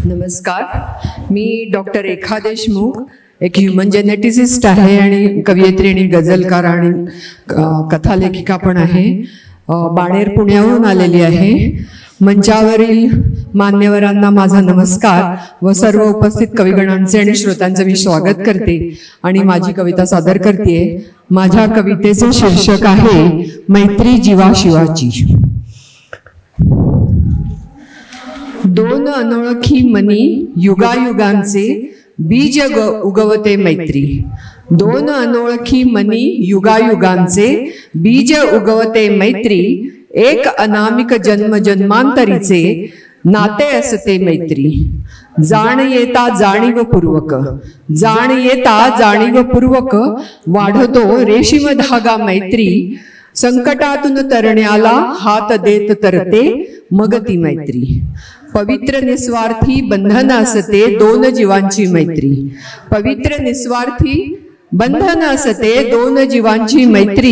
नमस्कार, मी डॉक्टर रेखा देशमुख, एक human geneticist आहे आणि कवयित्री आणि गझलकार आणि कथालेखिका पण आहे. बाणेर पुण्याहून आलेली आहे. मंचावरील मान्यवरांना माझा नमस्कार व सर्व उपस्थित कविगणांचे आणि श्रोत्यांचे मी स्वागत करते आणि माझी कविता सादर करते. माझ्या कवितेचे शीर्षक आहे मैत्री जीवा शिवाची. दोन अनोळखी मनी युगायुगांचे बीज उगवते मैत्री. दोन अनोळखी मनी युगायुगांचे बीज उगवते मैत्री. एक अनामिक जन्म जन्मांतरीचे नाते असते मैत्री. जाण येता जाणीवपूर्वक, जाण येता जाणीवपूर्वक वाढतो रेशीम धागा मैत्री. संकटातून तरण्याला हात देत तरते मग ती मैत्री. पवित्र निस्वार्थी बंधन असते दोन जीवांची मैत्री. पवित्र निस्वार्थी बंधन असते दोन जीवांची मैत्री.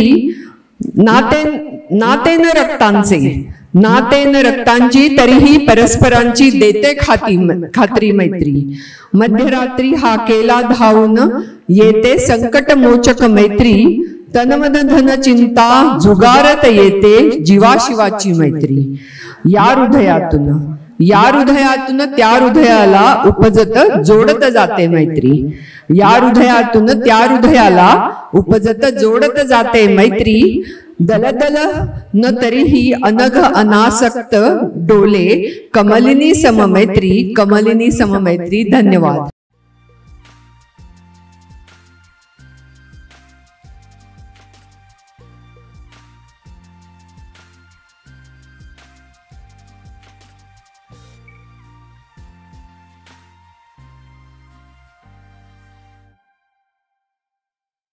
नाते न रक्तांचे, नाते न रक्तांची तरीही परस्परांची देते खात्री मैत्री. मध्यरात्री हा केला धावून येते संकट मोचक मैत्री. तनमन धन चिंता जुगारत येते जीवाशिवाची मैत्री. या हृदयातून त्या हृदयाला उपजत जोडत जाते मैत्री. या हृदयातून त्या हृदयाला उपजत जोडत जाते मैत्री. दलदल न तरीही अनघ अनासक्त डोले कमलिनी सममैत्री, कमलिनी सममैत्री. धन्यवाद.